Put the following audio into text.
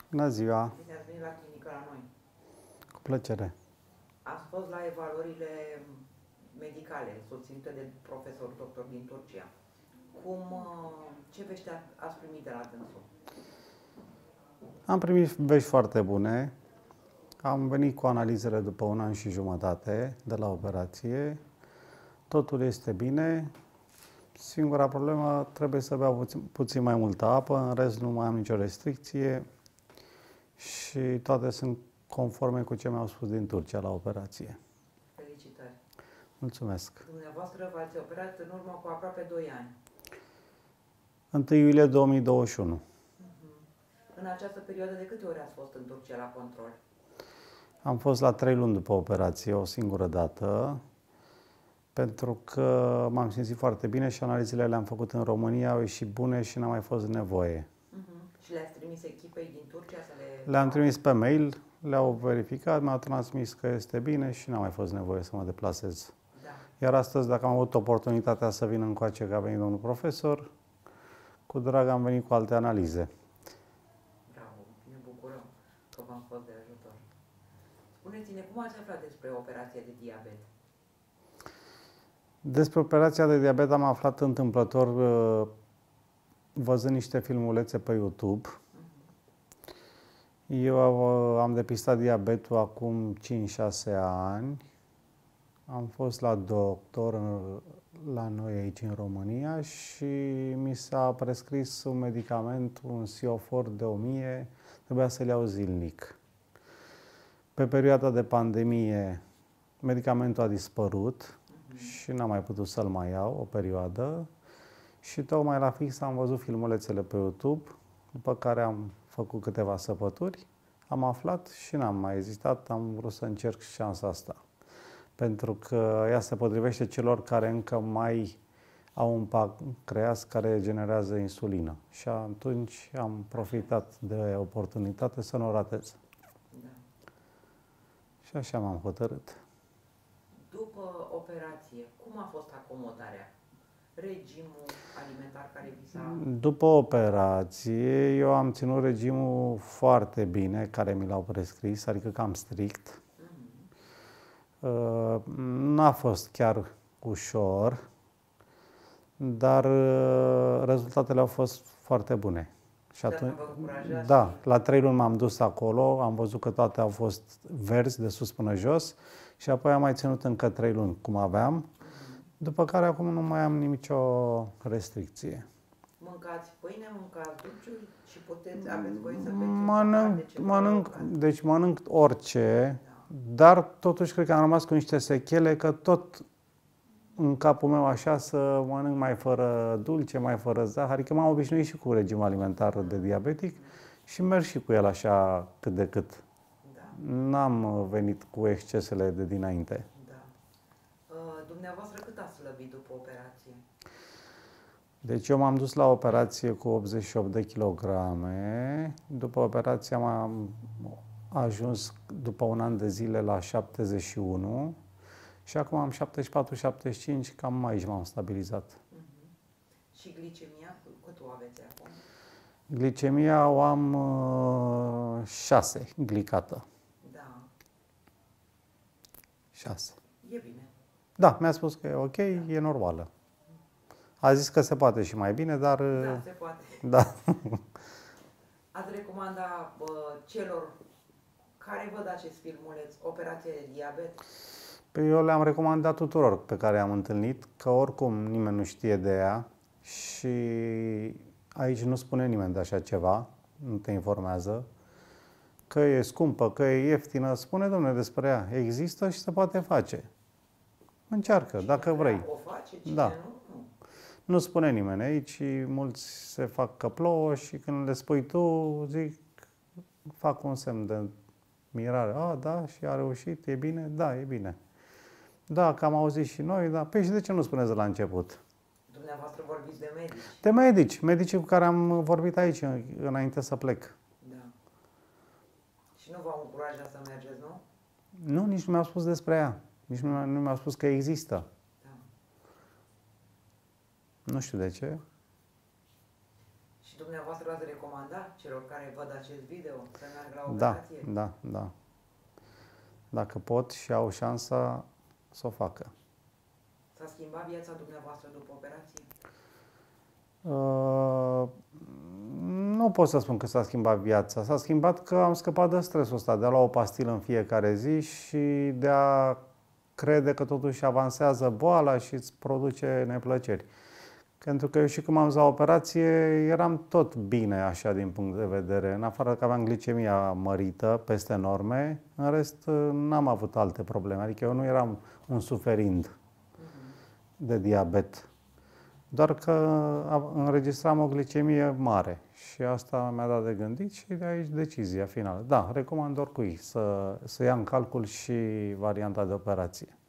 Bună ziua! Bine ați venit la clinică la noi. Cu plăcere! Ați fost la evaluările medicale susținute de profesor doctor din Turcia. Ce vești ați primit de la dânsul? Am primit vești foarte bune. Am venit cu analizele după 1 an și jumătate de la operație. Totul este bine. Singura problemă, trebuie să beau puțin mai multă apă, în rest nu mai am nicio restricție și toate sunt conforme cu ce mi-au spus din Turcia la operație. Felicitări! Mulțumesc! Dumneavoastră v-ați operat în urmă cu aproape 2 ani. 1 iulie 2021. În această perioadă de câte ori ați fost în Turcia la control? Am fost la 3 luni după operație, o singură dată, pentru că m-am simțit foarte bine și analizele le-am făcut în România, au ieșit bune și n-a mai fost nevoie. Și le-ați trimis echipei din Turcia să le... Le-am trimis pe mail, le-au verificat, mi-au transmis că este bine și n-a mai fost nevoie să mă deplasez. Da. Iar astăzi, dacă am avut oportunitatea să vin încoace, că a venit domnul profesor, cu drag am venit cu alte analize. Bravo, ne bucurăm că v-am fost de ajutor. Spuneți-ne, cum ați aflat despre operația de diabet? Despre operația de diabet am aflat întâmplător văzând niște filmulețe pe YouTube. Eu am depistat diabetul acum 5-6 ani. Am fost la doctor la noi aici în România și mi s-a prescris un medicament, un Siofor de 1000, trebuia să-l iau zilnic. Pe perioada de pandemie, medicamentul a dispărut și n-am mai putut să-l mai iau o perioadă și tocmai la fix am văzut filmulețele pe YouTube, după care am făcut câteva săpături, am aflat și n-am mai ezitat, am vrut să încerc șansa asta. Pentru că ea se potrivește celor care încă mai au un pancreas care generează insulină. Și atunci am profitat de oportunitate să nu o ratez. Da. Și așa m-am hotărât. După operație, cum a fost acomodarea? Regimul alimentar care vi s-a... După operație, eu am ținut regimul foarte bine, care mi l-au prescris, adică cam strict. N-a fost chiar ușor, dar rezultatele au fost foarte bune. Și atunci, da, la 3 luni m-am dus acolo, am văzut că toate au fost verzi de sus până jos și apoi am mai ținut încă 3 luni cum aveam, după care acum nu mai am nicio restricție. Mâncați pâine, mâncați dulciuri și aveți voie să mănânc orice, dar totuși cred că am rămas cu niște sechele că tot în capul meu așa să mănânc mai fără dulce, mai fără zahăr, adică m-am obișnuit și cu regimul alimentar de diabetic și merg și cu el așa cât de cât. Da. N-am venit cu excesele de dinainte. Da. Dumneavoastră cât ați slăbit după operație? Deci eu m-am dus la operație cu 88 de kilograme. După operație am ajuns după 1 an de zile la 71 și acum am 74-75, cam aici m-am stabilizat. Și glicemia, cât o aveți acum? Glicemia o am 6, glicată. Da. 6. E bine. Da, mi-a spus că e ok, e normală. A zis că se poate și mai bine, dar... Da, se poate. Da. Ați recomanda celor care văd acest filmuleț, operație de diabet? Păi eu le-am recomandat tuturor pe care i-am întâlnit, că oricum nimeni nu știe de ea și aici nu spune nimeni de așa ceva, nu te informează, că e scumpă, că e ieftină, spune, domnule, despre ea. Există și se poate face. Încearcă, Cine dacă vrei. O face, cine da. Nu. Nu spune nimeni aici, mulți se fac că plouă și când le spui tu, zic, fac un semn de mirare. A, da, și a reușit, e bine? Da, e bine. Da, că am auzit și noi, da. Păi și de ce nu spuneți de la început? Dumneavoastră vorbiți de medici. De medici, medicii cu care am vorbit aici înainte să plec. Da. Și nu v-au încurajat să mergeți, nu? Nu, nici nu mi-au spus despre ea. Nici nu mi-au spus că există. Da. Nu știu de ce. Și Și dumneavoastră ați recomanda celor care văd acest video să meargă la Da, operație? da. Dacă pot și au șansa să o facă. S-a schimbat viața dumneavoastră după operație? Nu pot să spun că s-a schimbat viața. S-a schimbat că am scăpat de stresul ăsta, de a lua o pastilă în fiecare zi și de a crede că totuși avansează boala și îți produce neplăceri. Pentru că eu și când m-am dus la operație, eram tot bine așa din punct de vedere. În afară că aveam glicemia mărită, peste norme, în rest n-am avut alte probleme. Adică eu nu eram un suferind de diabet. Doar că înregistram o glicemie mare și asta mi-a dat de gândit și de aici decizia finală. Da, recomand oricui să ia în calcul și varianta de operație.